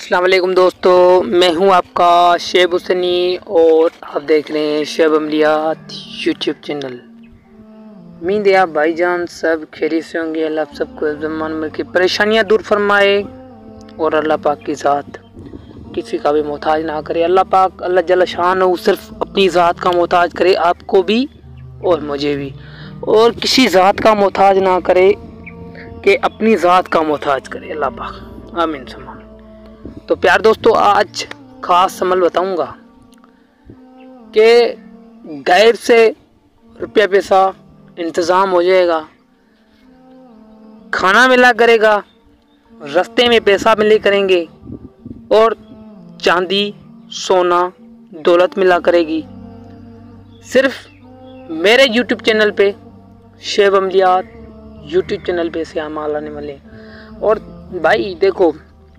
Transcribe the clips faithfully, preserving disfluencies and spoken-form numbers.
अस्सलाम वालेकुम दोस्तों, मैं हूं आपका शेब हुसैनी और आप देख रहे हैं शेब अमलियात यूट्यूब चैनल। उम्मीद है आप भाईजान सब खैरियत से होंगे। अल्लाह सबको ज़मान में की परेशानियां दूर फरमाए और अल्लाह पाक की ज़ात किसी का भी मोहताज ना करे। अल्लाह पाक अल्लाह जल्ल शान हो सिर्फ अपनी ज़ात का मोहताज करे, आपको भी और मुझे भी, और किसी ज़ात का मोहताज ना करे कि अपनी ज़ात का मोहताज करे अल्लाह पाक, आमीन समान। तो प्यार दोस्तों, आज ख़ास अमल बताऊंगा कि गैर से रुपया पैसा इंतज़ाम हो जाएगा, खाना मिला करेगा, रास्ते में पैसा मिले करेंगे और चांदी सोना दौलत मिला करेगी। सिर्फ मेरे यूट्यूब चैनल पे शेब अमलियात यूट्यूब चैनल पे से अमाल आने वाले। और भाई देखो,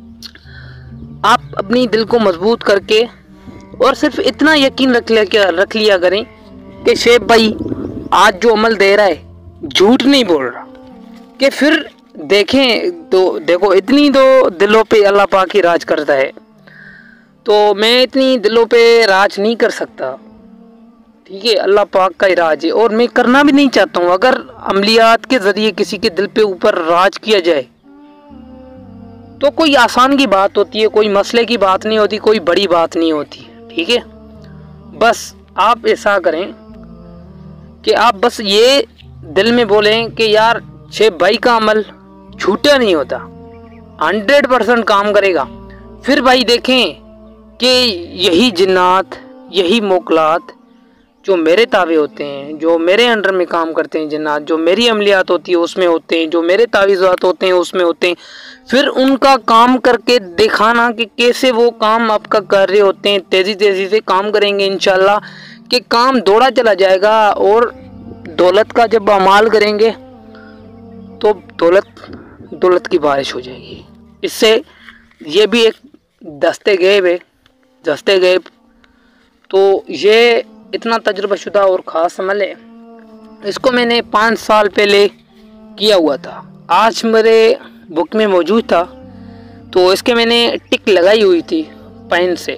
आप अपनी दिल को मजबूत करके और सिर्फ इतना यकीन रख लिया रख लिया करें कि शेब भाई आज जो अमल दे रहा है झूठ नहीं बोल रहा, कि फिर देखें तो देखो इतनी तो दिलों पे अल्लाह पाक ही राज करता है, तो मैं इतनी दिलों पे राज नहीं कर सकता, ठीक है, अल्लाह पाक का ही राज है और मैं करना भी नहीं चाहता हूँ। अगर अमलियात के ज़रिए किसी के दिल पे ऊपर राज किया जाए तो कोई आसान की बात होती है, कोई मसले की बात नहीं होती, कोई बड़ी बात नहीं होती, ठीक है। बस आप ऐसा करें कि आप बस ये दिल में बोलें कि यार शेब भाई का अमल झूठा नहीं होता, हंड्रेड परसेंट काम करेगा। फिर भाई देखें कि यही जिन्नात यही मोकलात जो मेरे तावे होते हैं, जो मेरे अंडर में काम करते हैं, जिन्नात जो मेरी अमलियात होती है उसमें होते हैं, जो मेरे तावीज़ात होते हैं उसमें होते हैं, फिर उनका काम करके दिखाना कि कैसे वो काम आपका कर रहे होते हैं। तेज़ी तेज़ी से काम करेंगे इंशाल्लाह कि काम दौड़ा चला जाएगा और दौलत का जब अमाल करेंगे तो दौलत दौलत की बारिश हो जाएगी। इससे ये भी एक दस्ते गैब है, दस्ते गैब। तो ये इतना तजुर्बाशुदा और ख़ास अमल है, इसको मैंने पाँच साल पहले किया हुआ था, आज मेरे बुक में मौजूद था, तो इसके मैंने टिक लगाई हुई थी पेन से,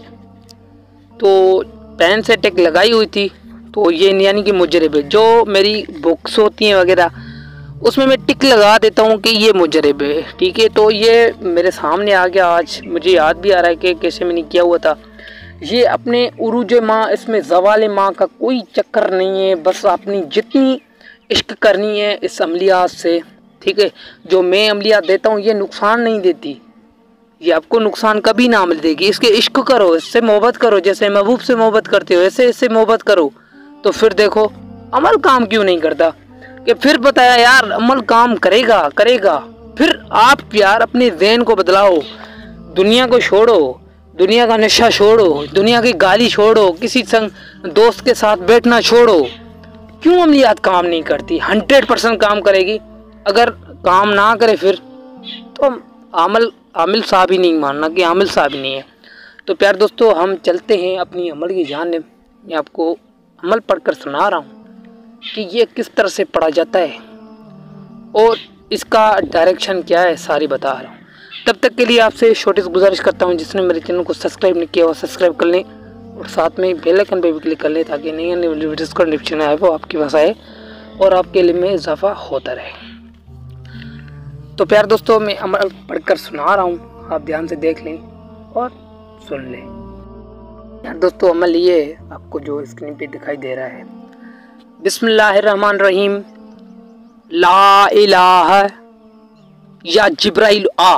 तो पेन से टिक लगाई हुई थी। तो ये यानी कि मुजरिब है, जो मेरी बुक्स होती हैं वगैरह उसमें मैं टिक लगा देता हूँ कि ये मुजरिब है, ठीक है। तो ये मेरे सामने आ गया, आज मुझे याद भी आ रहा है कि कैसे मैंने किया हुआ था। ये अपने उरूज माँ, इसमें ज़वाल माँ का कोई चक्कर नहीं है, बस अपनी जितनी इश्क करनी है इस अमलियात से, ठीक है। जो मैं अमलियात देता हूँ ये नुकसान नहीं देती, ये आपको नुकसान कभी ना मिल देगी। इसके इश्क करो, इससे मोहब्बत करो, जैसे महबूब से मोहब्बत करते हो ऐसे इससे मोहब्बत करो, तो फिर देखो अमल काम क्यों नहीं करता। कि फिर बताया यार अमल काम करेगा करेगा फिर आप यार अपने ज़हन को बदलाओ, दुनिया को छोड़ो, दुनिया का नशा छोड़ो, दुनिया की गाली छोड़ो, किसी संग दोस्त के साथ बैठना छोड़ो। क्यों अमलियात काम नहीं करती? हंड्रेड परसेंट काम करेगी। अगर काम ना करे फिर तो आमिल आमिल साहब ही नहीं मानना कि आमिल साहब ही नहीं है। तो प्यार दोस्तों, हम चलते हैं अपनी अमल की जानिब। मैं आपको अमल पढ़कर सुना रहा हूँ कि ये किस तरह से पढ़ा जाता है और इसका डायरेक्शन क्या है, सारी बता रहा हूँ। तब तक के लिए आपसे छोटी सी गुजारिश करता हूँ, जिसने मेरे चैनल को सब्सक्राइब नहीं किया वो सब्सक्राइब कर लें और साथ में बेल आइकन पे भी क्लिक कर लें ताकि नई नई वीडियोज़ का नोटिफिकेशन आए वो आपके पास आए और आपके इल्म में इजाफा होता रहे। तो प्यार दोस्तों, मैं अमल पढ़कर सुना रहा हूँ, आप ध्यान से देख लें और सुन लें। यार दोस्तों, अमल ये आपको जो स्क्रीन पे दिखाई दे रहा है, बिस्मिल्लाहिर्रहमानिर्रहीम, ला इलाहा या जिब्राइल आ,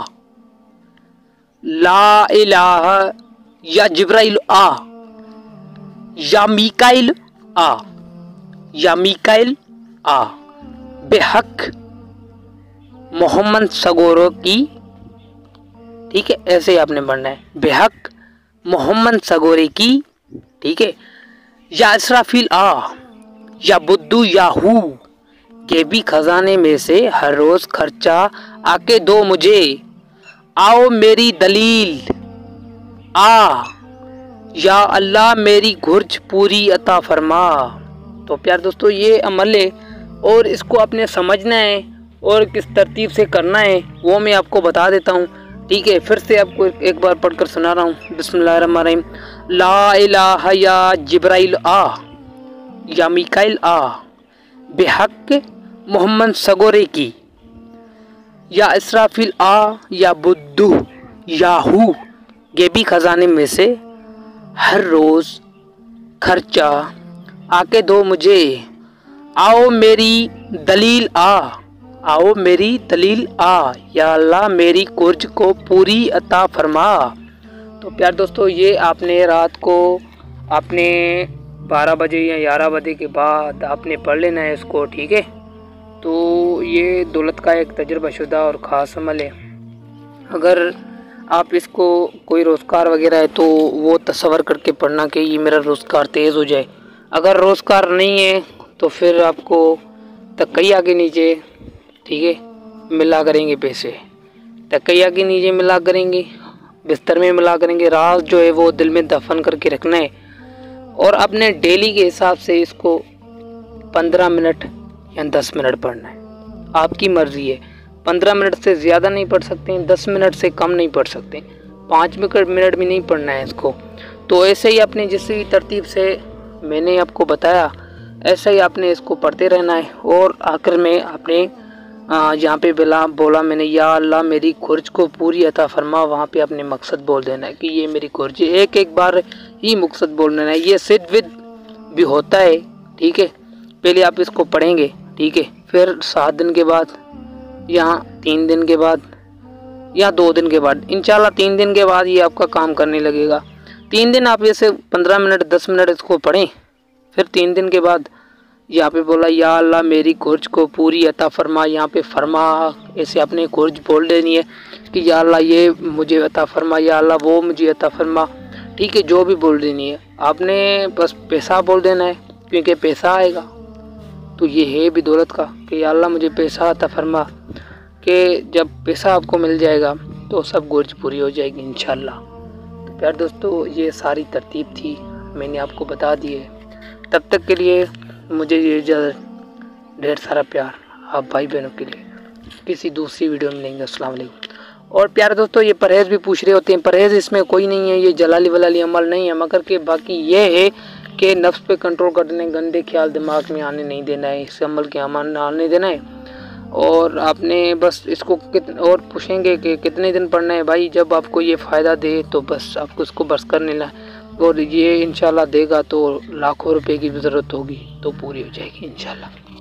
ला इलाहा या जिब्राइल आ, या मीकाइल आ, या मीकाइल आ, बेहक मोहम्मद सगोरो की, ठीक है, ऐसे ही आपने पढ़ना है, बेहक मोहम्मद सगोरे की, ठीक है। या इसराफिल आ, या बुद्दू या हू के भी खजाने में से हर रोज खर्चा आके दो मुझे, आओ मेरी दलील आ, या अल्लाह मेरी घुर्ज पूरी अता फरमा। तो प्यार दोस्तों, ये अमल है और इसको आपने समझना है और किस तरतीब से करना है वो मैं आपको बता देता हूँ। ठीक है, फिर से आपको एक बार पढ़कर सुना रहा हूँ। बिस्मिल्लाहिर्रहमानिर्रहीम। ला इलाहा या जिब्राइल आ या मिकाइल आ बेहक मोहम्मद सगोरे की, या इसराफिल आ या बुद्धू याहू गेबी खजाने में से हर रोज़ खर्चा आके दो मुझे। आओ मेरी दलील आ, आओ मेरी दलील आ, या अल्लाह मेरी कुर्ज को पूरी अता फरमा। तो प्यार दोस्तों, ये आपने रात को आपने बारह बजे या ग्यारह बजे के बाद आपने पढ़ लेना है इसको, ठीक है। तो ये दौलत का एक तजुर्बाशुदा और ख़ास अमल है। अगर आप इसको कोई रोज़गार वगैरह है तो वो तसव्वुर करके पढ़ना कि ये मेरा रोज़गार तेज़ हो जाए। अगर रोज़गार नहीं है तो फिर आपको तकिया के नीचे, ठीक है, मिला करेंगे पैसे, तकिया के नीचे मिला करेंगे, बिस्तर में मिला करेंगे। राज जो है वो दिल में दफन करके रखना है और अपने डेली के हिसाब से इसको पंद्रह मिनट या दस मिनट पढ़ना है। आपकी मर्ज़ी है, पंद्रह मिनट से ज़्यादा नहीं पढ़ सकते, दस मिनट से कम नहीं पढ़ सकते, पाँच मिनट भी नहीं पढ़ना है इसको। तो ऐसे ही आपने जिस भी तरतीब से मैंने आपको बताया ऐसा ही आपने इसको पढ़ते रहना है। और आखिर में आपने यहाँ पे बिला बोला मैंने, या अल्लाह मेरी खुर्ज को पूरी अता फरमा, वहाँ पे आपने मकसद बोल देना है कि ये मेरी खुर्ज, एक एक बार ही मकसद बोल देना है। ये सिद्ध विद भी होता है, ठीक है। पहले आप इसको पढ़ेंगे, ठीक है, फिर सात दिन के बाद या तीन दिन के बाद या दो दिन के बाद, इंशाल्लाह तीन दिन के बाद ये आपका काम करने लगेगा। तीन दिन आप ऐसे पंद्रह मिनट दस मिनट इसको पढ़ें, फिर तीन दिन के बाद यहाँ पे बोला, या अल्लाह मेरी खुर्ज को पूरी अता फरमा। यहाँ पे फरमा ऐसे आपने खुर्ज बोल देनी है कि या अल्लाह ये मुझे अता फरमा, या अल्लाह वो मुझे अता फरमा, ठीक है, जो भी बोल देनी है। आपने बस पैसा बोल देना है क्योंकि पैसा आएगा। तो ये है भी दौलत का कि या अल्लाह मुझे पैसा अता फरमा, कि जब पैसा आपको मिल जाएगा तो सब गुर्ज पूरी हो जाएगी इंशाल्लाह। तो प्यार दोस्तों, ये सारी तरतीब थी, मैंने आपको बता दी है। तब तक के लिए मुझे ये इजाज़त, ढेर सारा प्यार आप भाई बहनों के लिए। किसी दूसरी वीडियो में मिलेंगे। अस्सलाम वालेकुम। और प्यार दोस्तों, ये परहेज़ भी पूछ रहे होते हैं, परहेज़ इसमें कोई नहीं है, ये जलाली वलाली अमल नहीं है, मगर के बाकी ये है कि नफ्स पे कंट्रोल करने, गंदे ख्याल दिमाग में आने नहीं देना है, इस अमल के अमल आने देना है। और आपने बस इसको कित और पूछेंगे कि कितने दिन पढ़ना है भाई, जब आपको ये फ़ायदा दे तो बस आपको इसको बस कर लेना है। और ये इंशाल्लाह देगा तो लाखों रुपए की भी ज़रूरत होगी तो पूरी हो जाएगी इंशाल्लाह।